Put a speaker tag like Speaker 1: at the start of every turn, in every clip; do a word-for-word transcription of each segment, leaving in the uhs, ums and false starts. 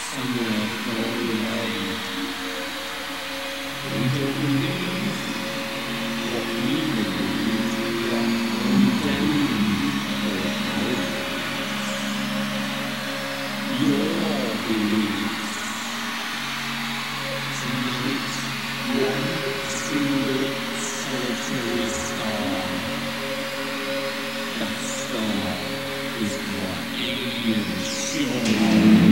Speaker 1: somewhere far away. We don't believe what we believe, but condemning or arrogance. Your beliefs. Tonight, one single solitary star. That star is what aliens show.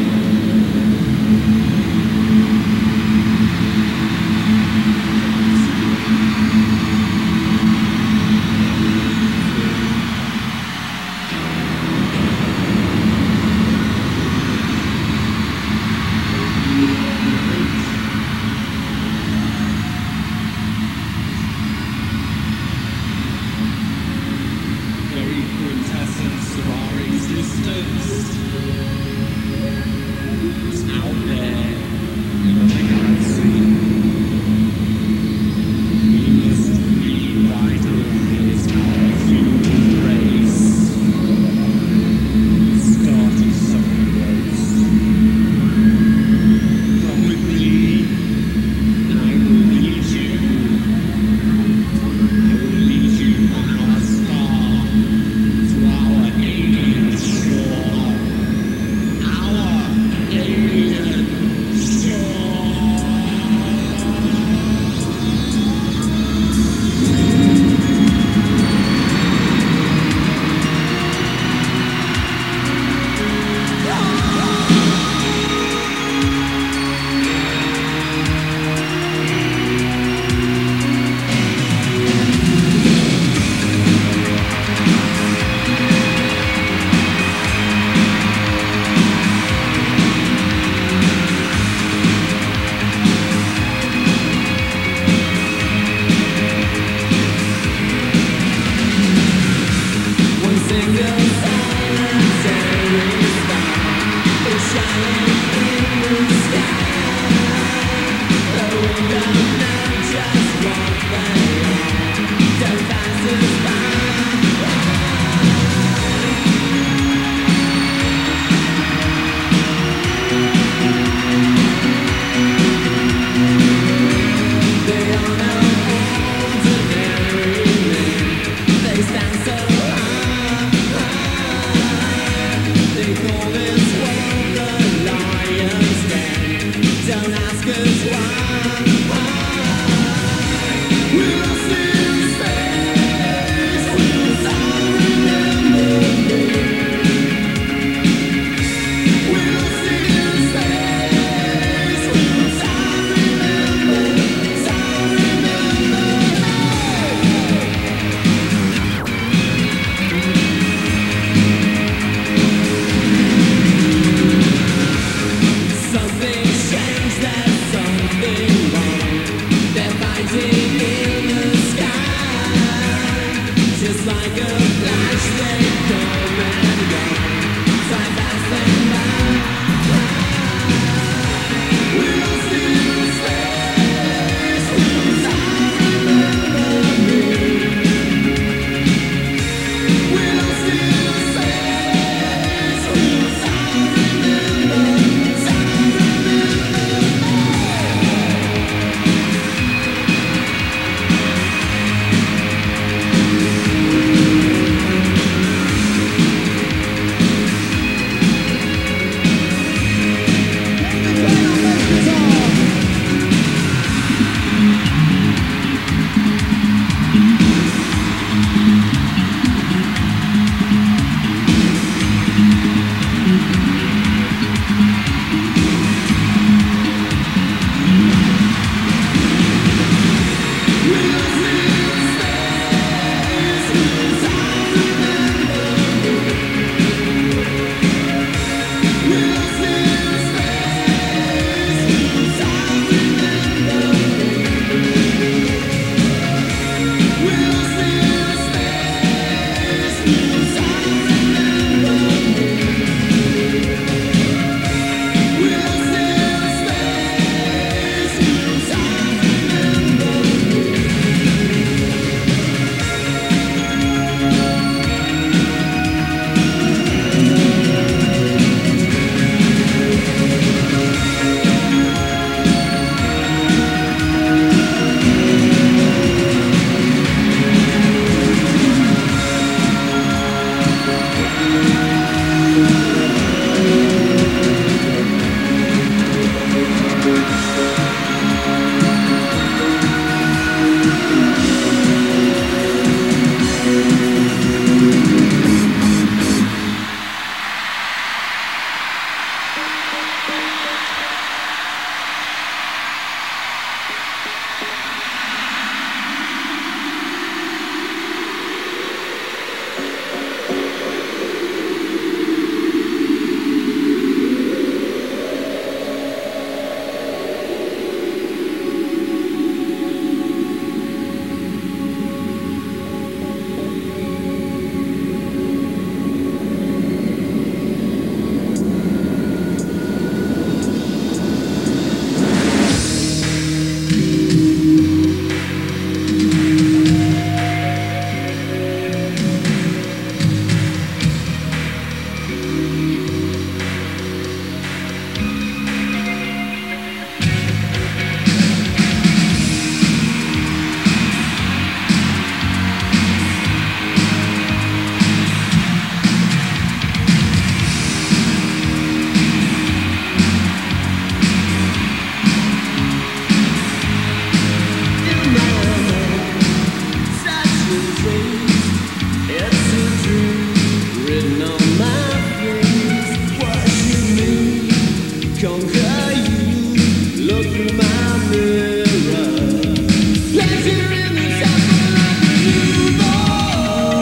Speaker 2: Look through my mirror. Pleasure in the temple of the newborn.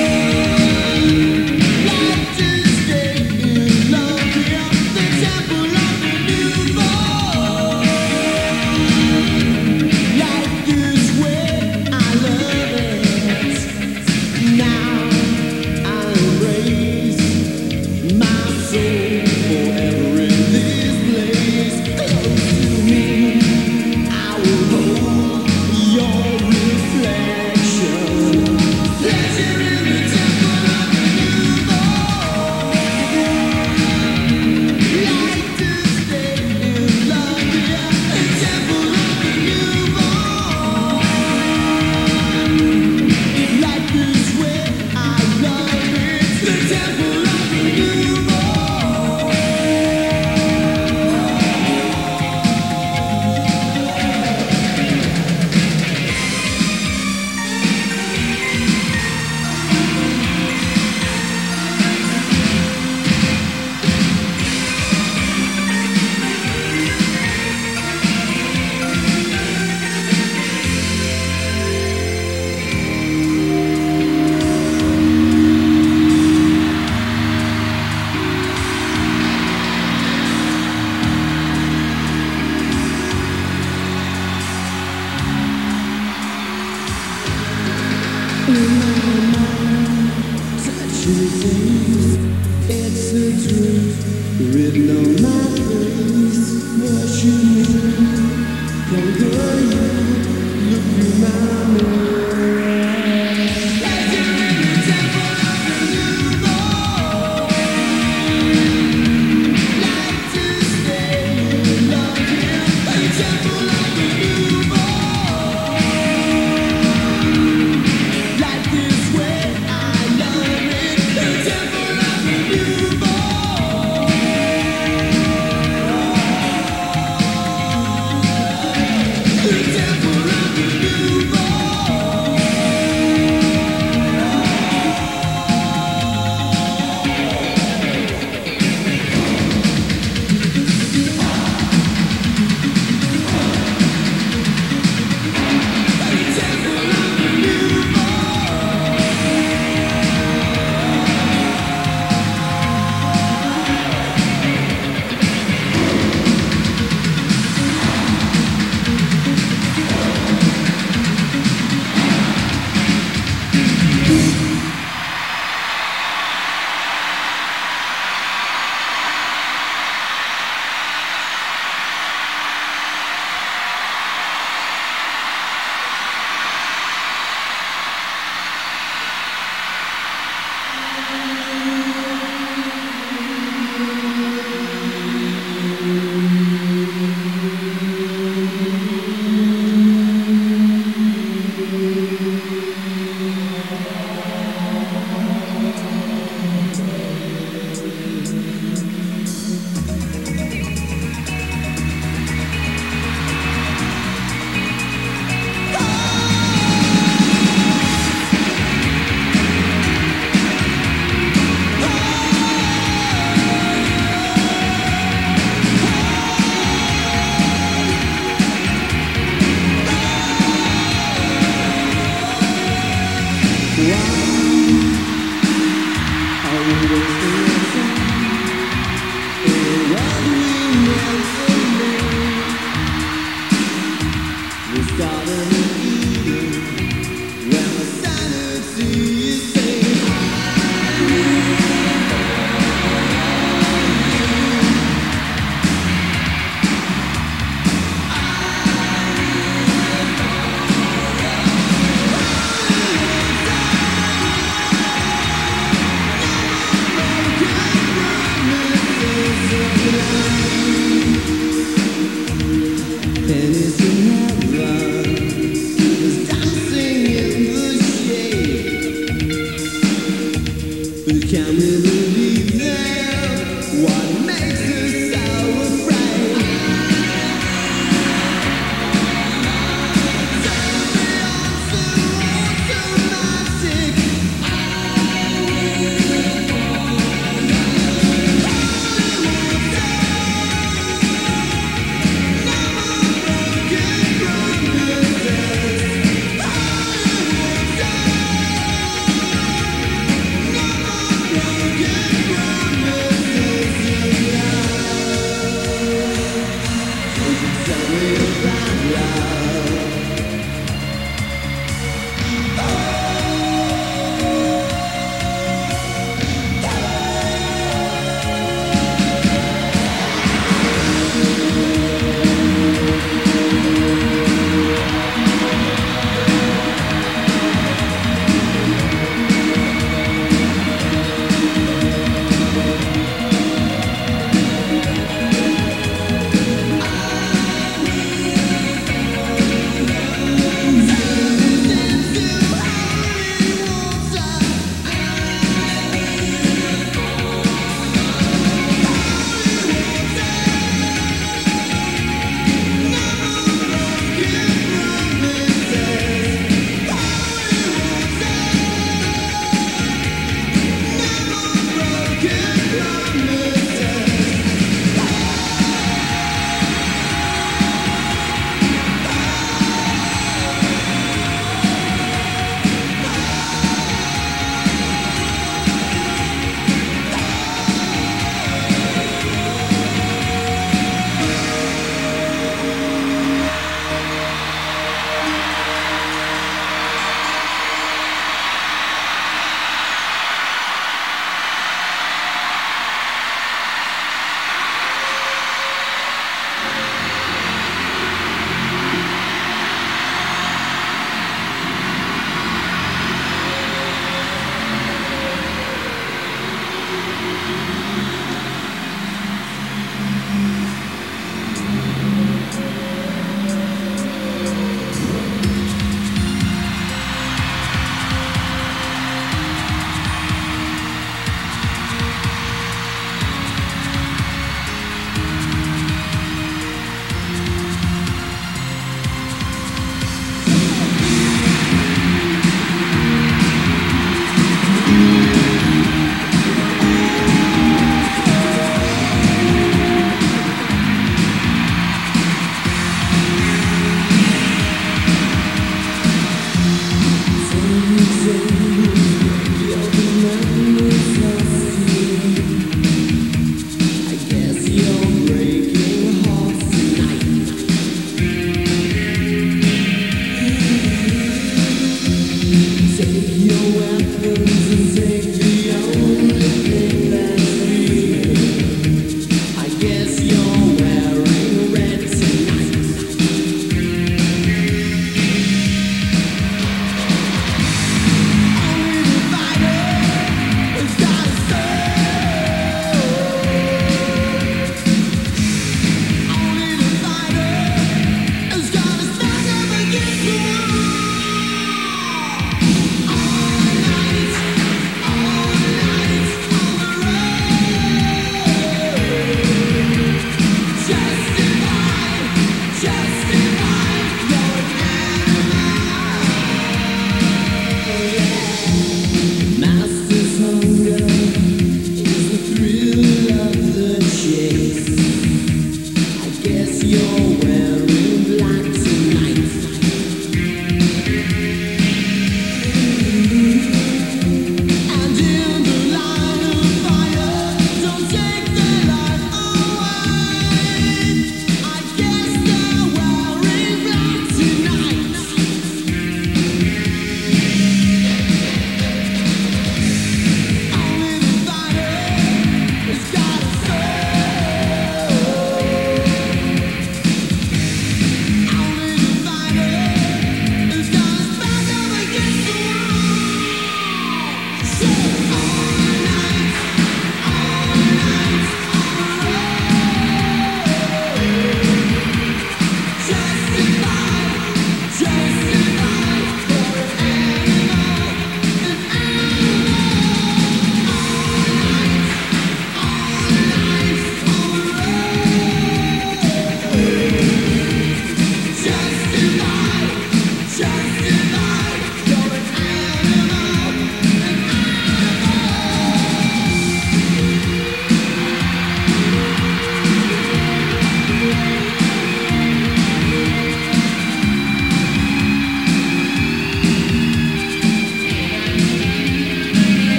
Speaker 2: Life to stay in love here. The temple of the newborn. Life this way, I love it. Now I embrace my soul forever in this place. Close to me, I will hold your reflection. Pleasure in the temple of the newborn. Life to stay in love here. The temple of the newborn. Life this way, I love it. The temple of the newborn. Touch your face, it's a truth written on my face. What you mean? Come girl, you look through my mirror. Pleasure in the temple of the newborn. Life to stay in love here. The temple of the newborn. Life this way, I love it. The temple of the newborn.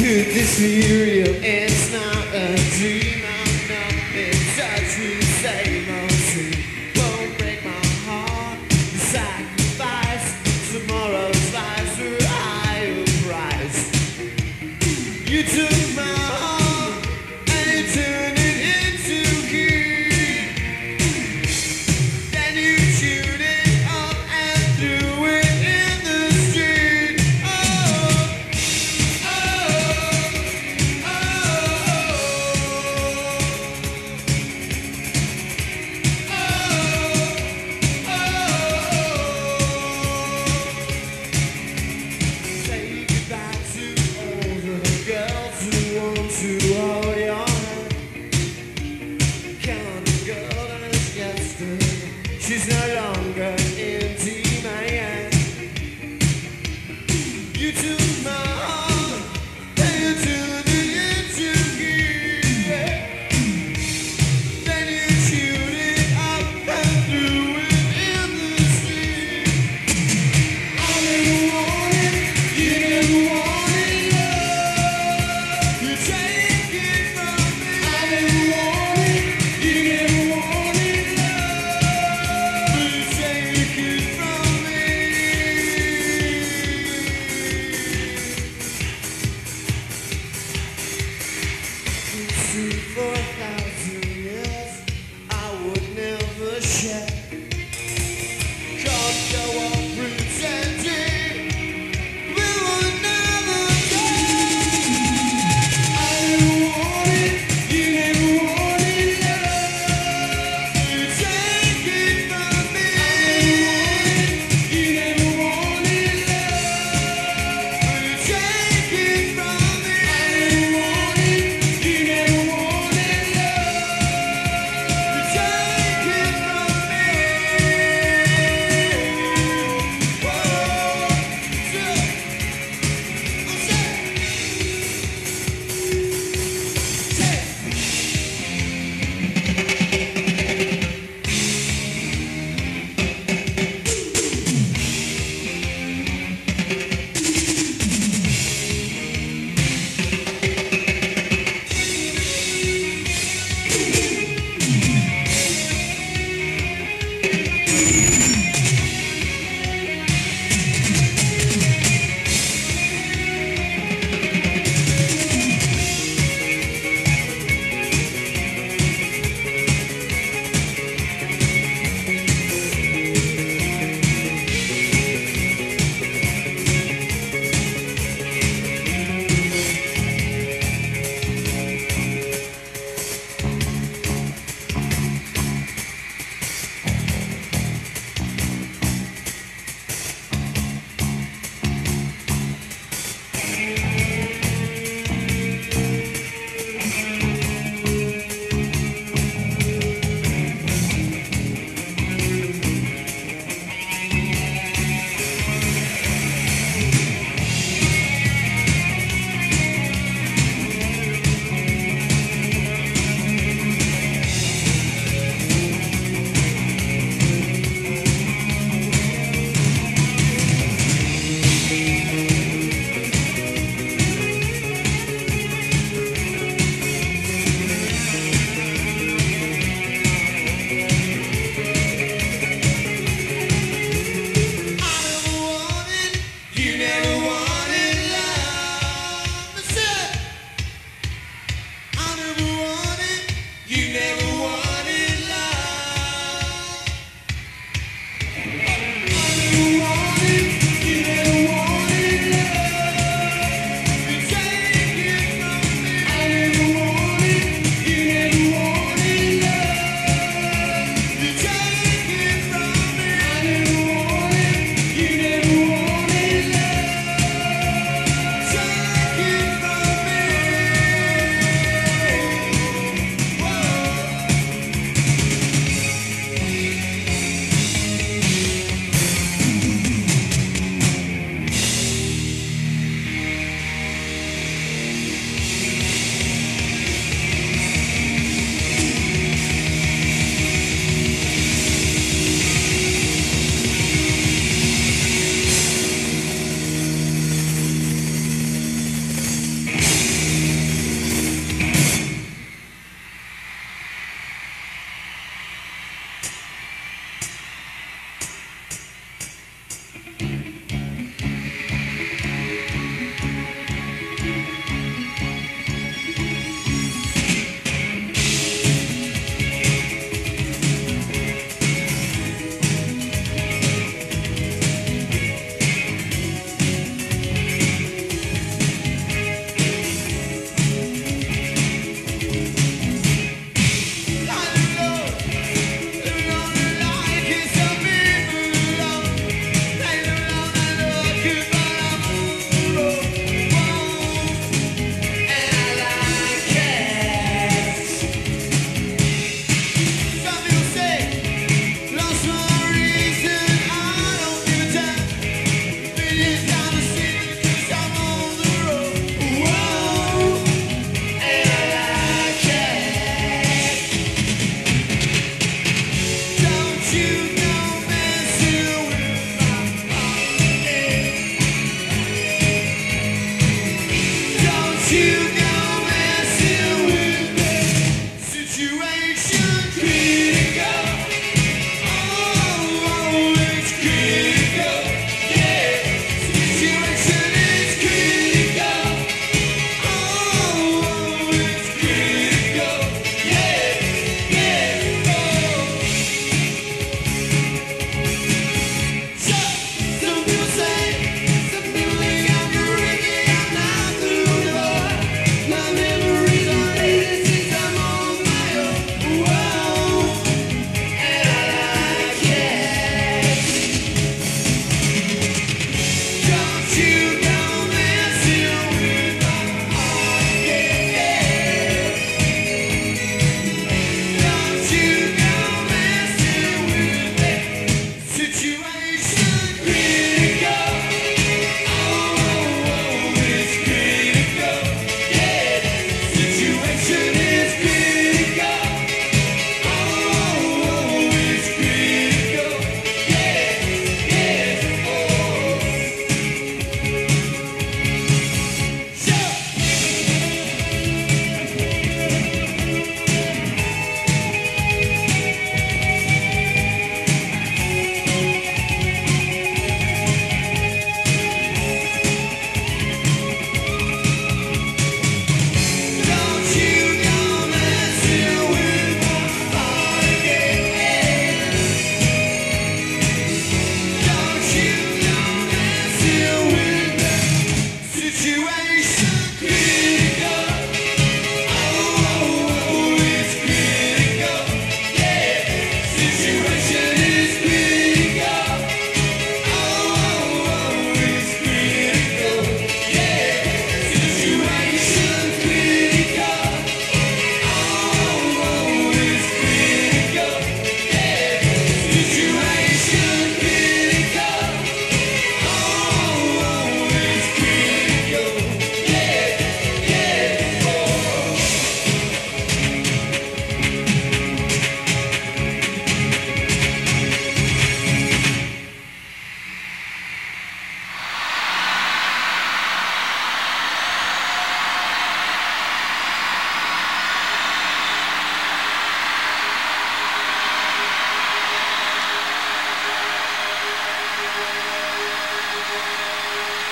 Speaker 2: Could this be real? It's not a dream. I'm not in touch with the same old dream. Won't break my heart. The sacrifice tomorrow's lives for a higher price. You took my heart and you turned it into greed. Then you chewed it up and threw it in the street. Oh, oh, oh, say goodbye to all the girls who want to hold your hand. Count the girl that is yesterday. She's no longer in demand. You took my heart and you turned it into greed. Then you chewed it up and threw it in the street. I never wanted, you never wanted love. You take it from me. I never wanted, you never wanted love. But you take it from me.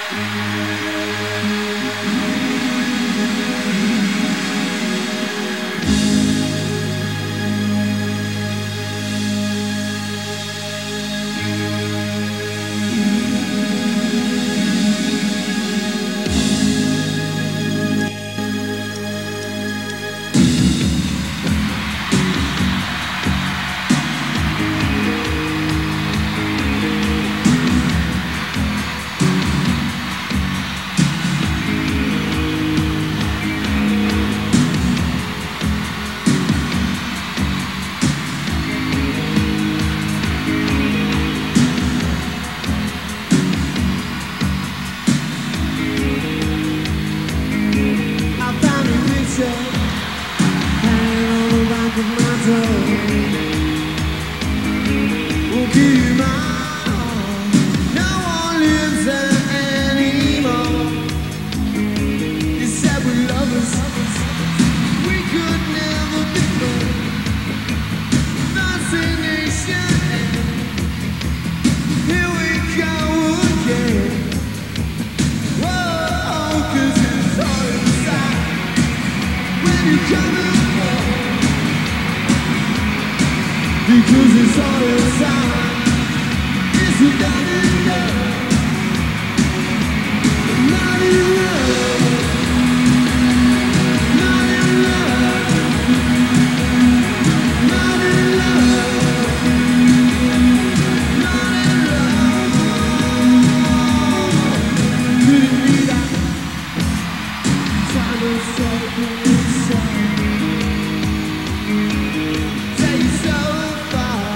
Speaker 2: Because it's all inside. Is it not in love? Not in love. Not in love. Not in love. Not in love. Couldn't be that time of something inside. Take so far.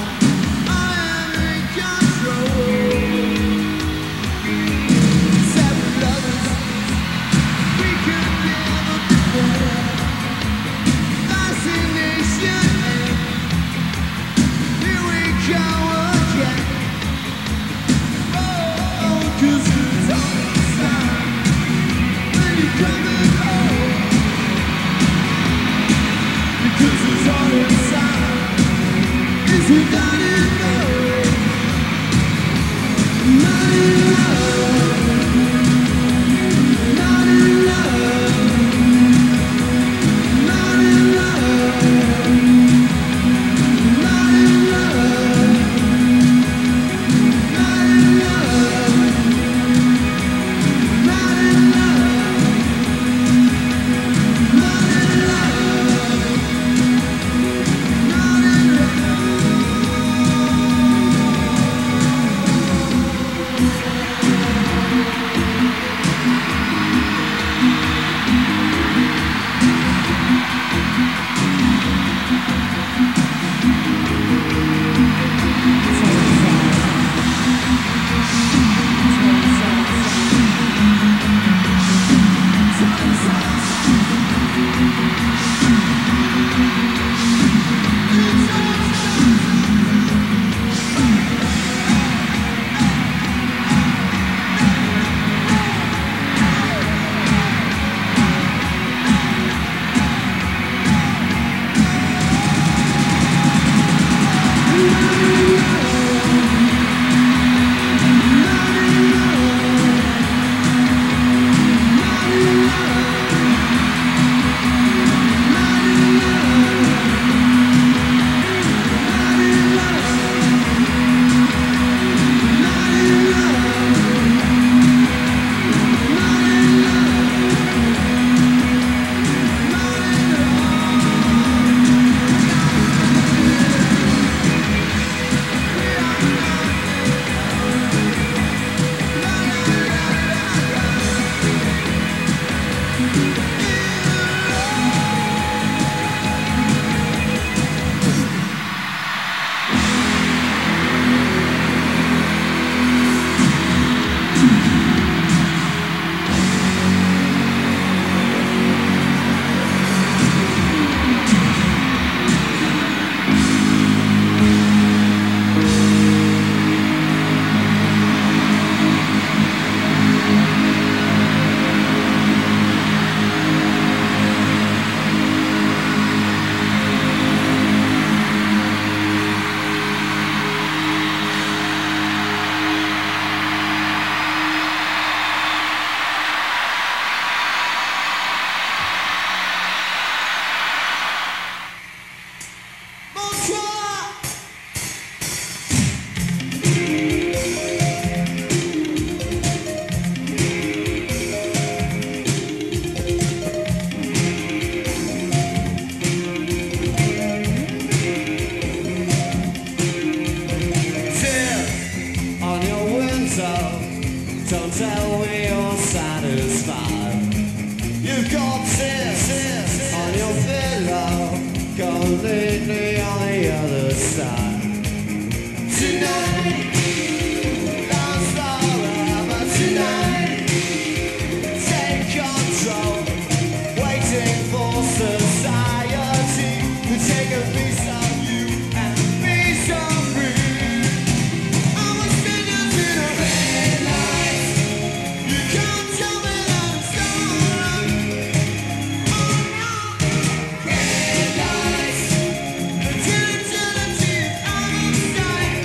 Speaker 2: tell me you're satisfied. You've got tears on your pillow. Come lead me on the other side. Tonight, last forever. Tonight, take control. Waiting for society to take a piece of you and a piece of me. I'm a stranger to the red lights. You can't tell me that it's alright. Oh no, red lights. Until eternity is out of sight,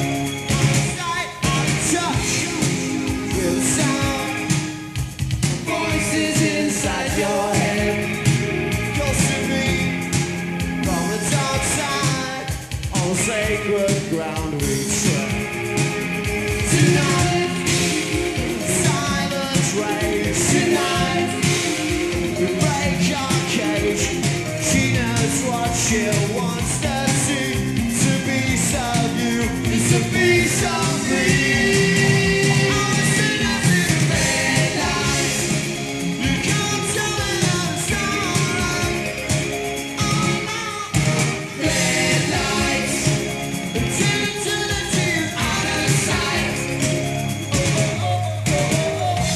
Speaker 2: out of sight, out of touch. With sound, voices inside your head. Close to me from the dark side. On sacred ground we tread. Tonight, silent rage. Tonight, we break our cage. She knows what she wants to see. It's a piece of you, it's a piece of me. I'm a sinner to the red lights. You can't tell me that it's alright. Oh no, red lights. Until eternity is out of sight. Oh, oh, oh, oh,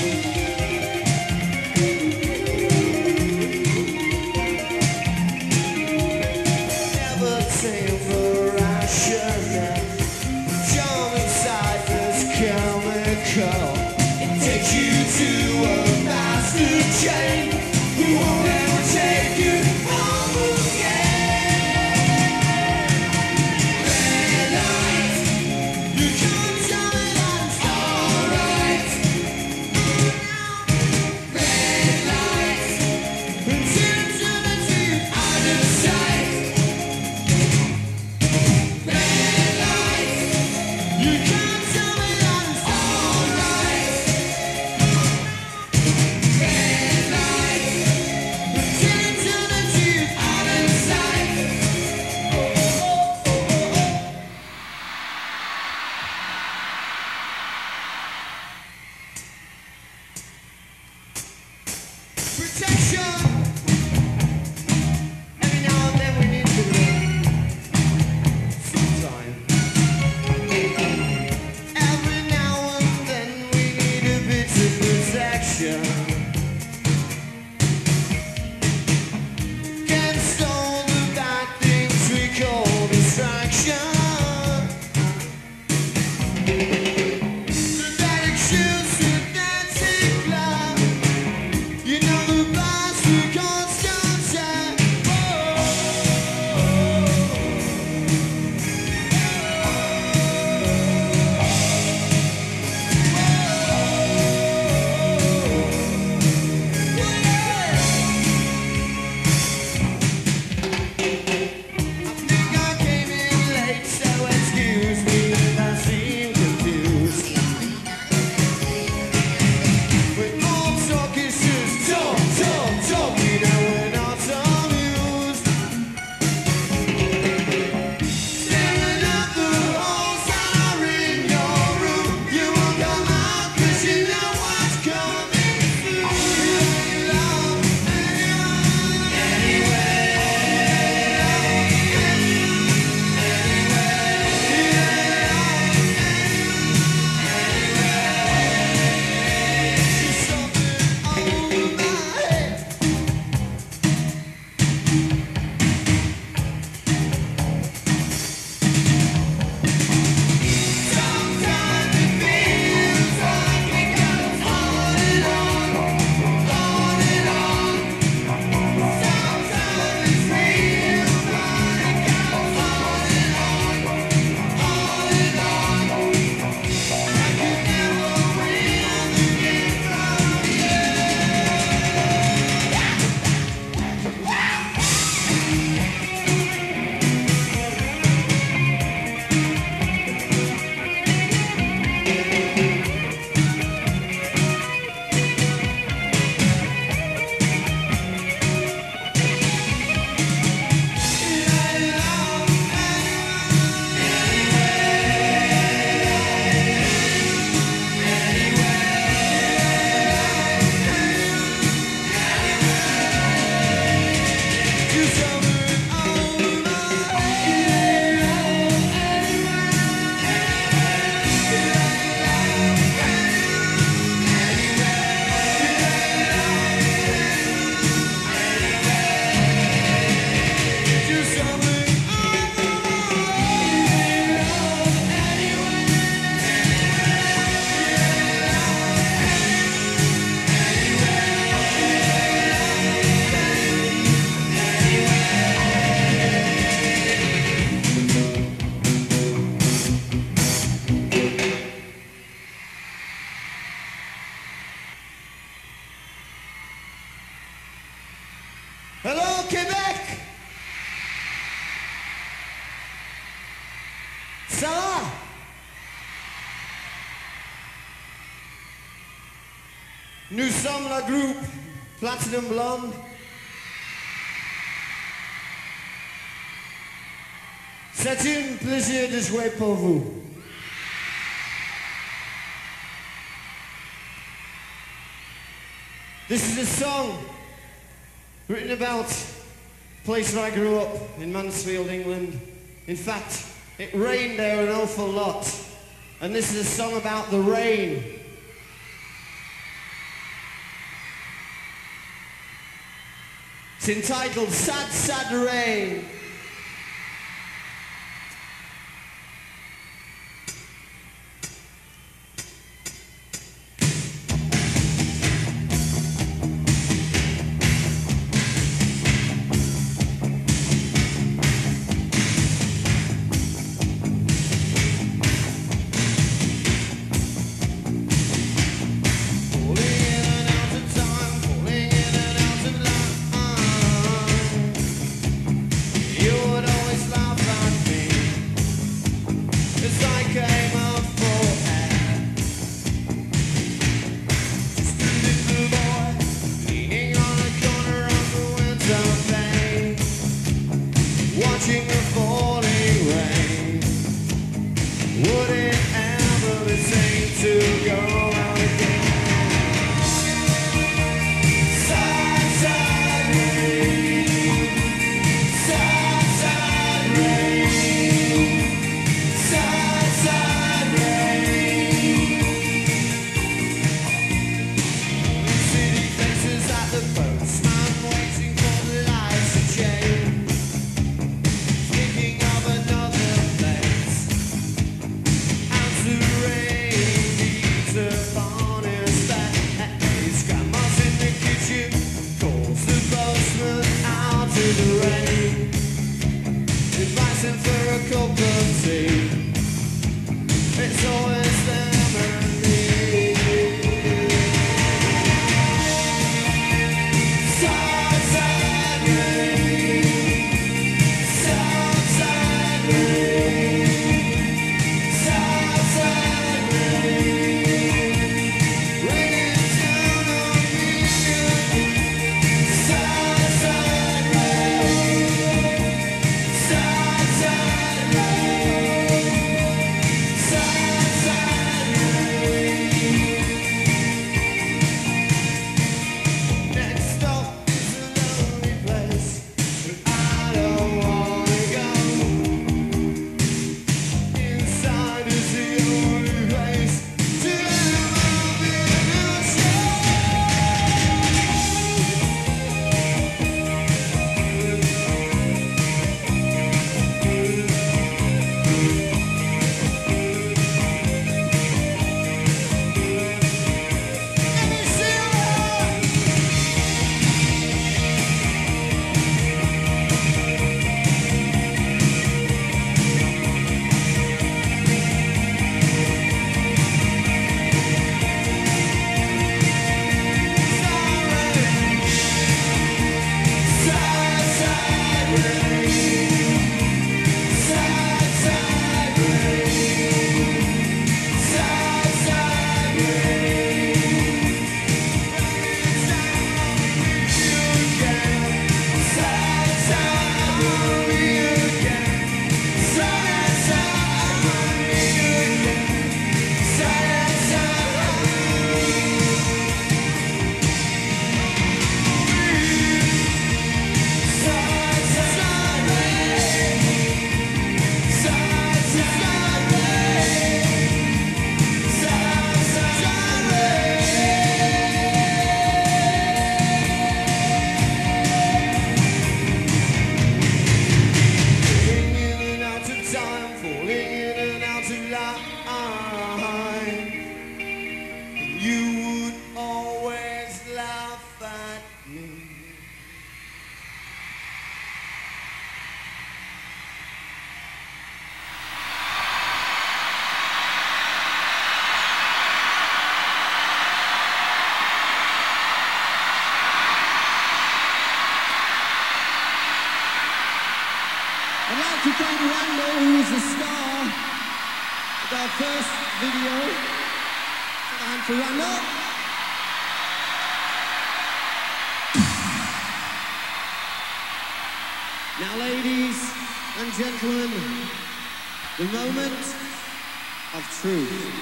Speaker 2: never tame the rational. Jump inside this chemical. It takes you to a master chain who won't ever take you home again. Red lights, you can't tell me that it's alright. Red lights, until eternity is out of sight. Red lights, you can't tell me that it's alright. Nous sommes le groupe Platinum Blonde. C'est un plaisir de jouer pour vous. This is a song written about the place where I grew up, in Mansfield, England. In fact, it rained there an awful lot. And this is a song about the rain. It's entitled Sad, Sad Rain.
Speaker 3: to thank Rando, who is the star of our first video. A hand for Rando.
Speaker 2: Ladies and gentlemen, the moment of truth.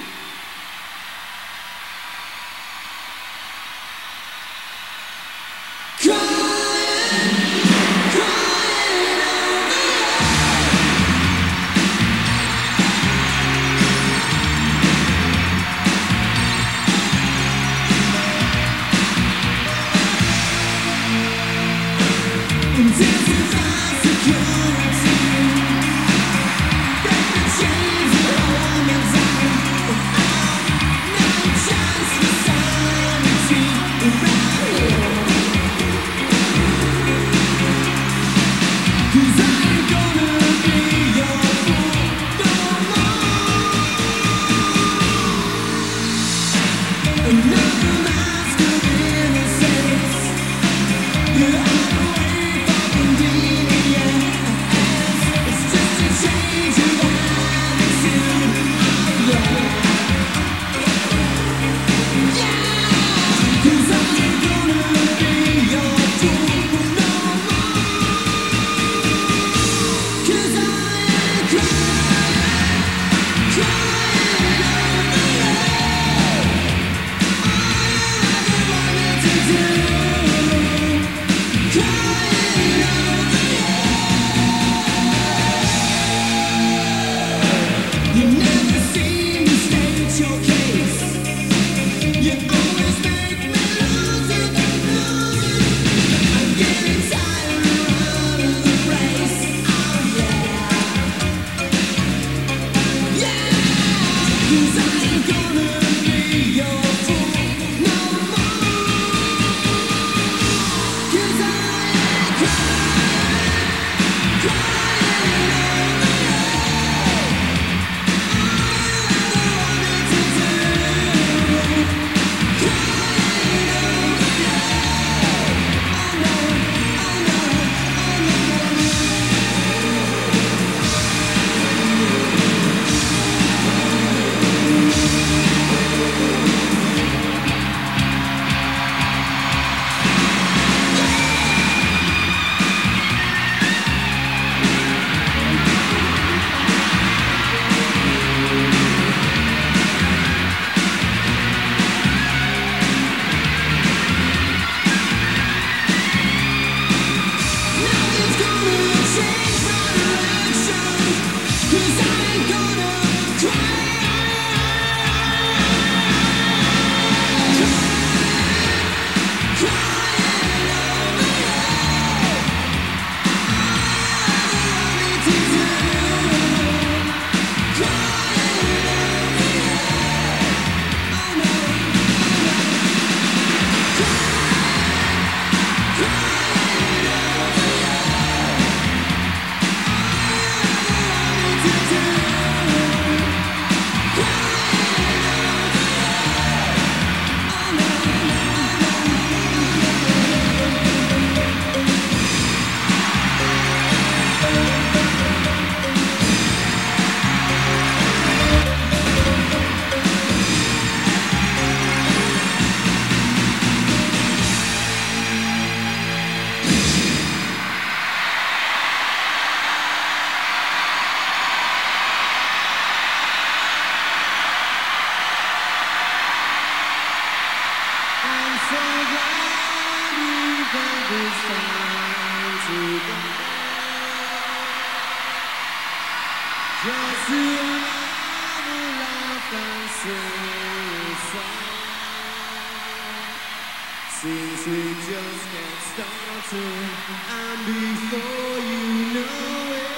Speaker 2: Seems we just get started, and before you know it,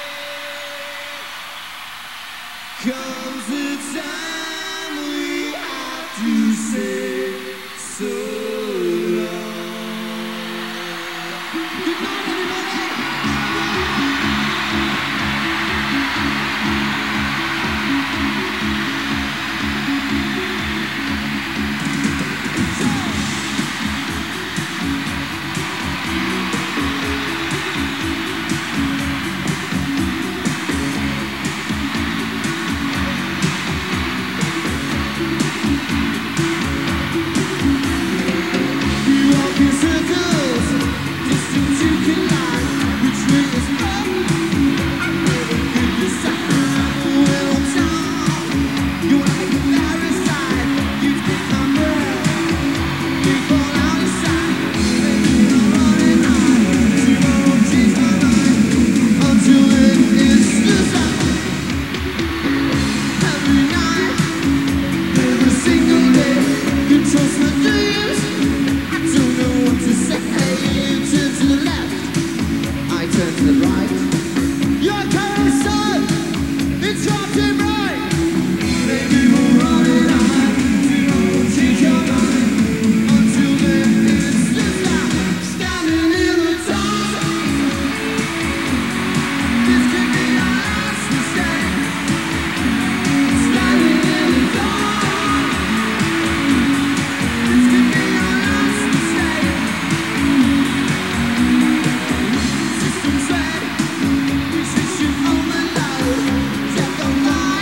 Speaker 2: comes the time we have to say so long. Good night, everybody! It's hard to right. Maybe we'll run it on. We won't take your mind. Until then, it's just like standing in the dark. This could be our last mistake. Standing in the dark. This could be our last mistake. System said we should shoot on the low. Check the fire.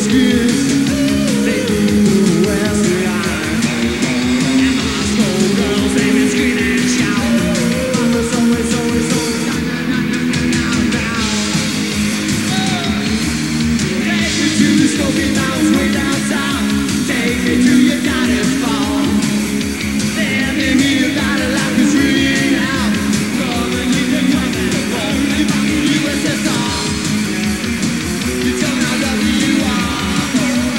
Speaker 2: You tell me how lovely you are.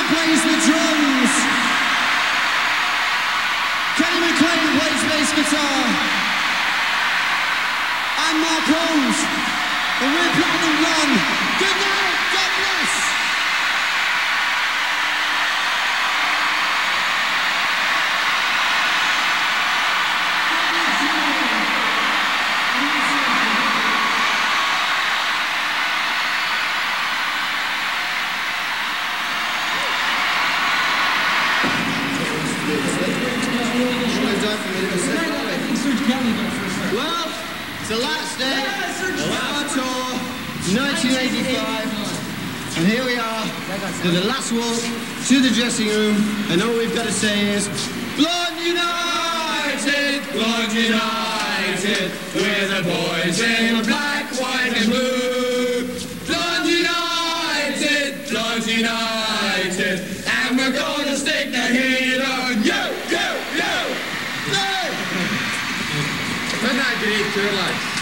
Speaker 3: plays the drums. Kenny McLean plays bass guitar. I'm Mark Holmes, and we're Platinum Blonde. Good night, God bless. Well, it's the last day of our tour, nineteen eighty-five, and here we are, to the last walk to the dressing room, and all we've got to say is, Blonde United, Blonde United, we're the boys in black, white and blue. Blonde United, Blonde United, and we're gonna stick the heat on you, you, you.
Speaker 4: Good night, good evening, good night.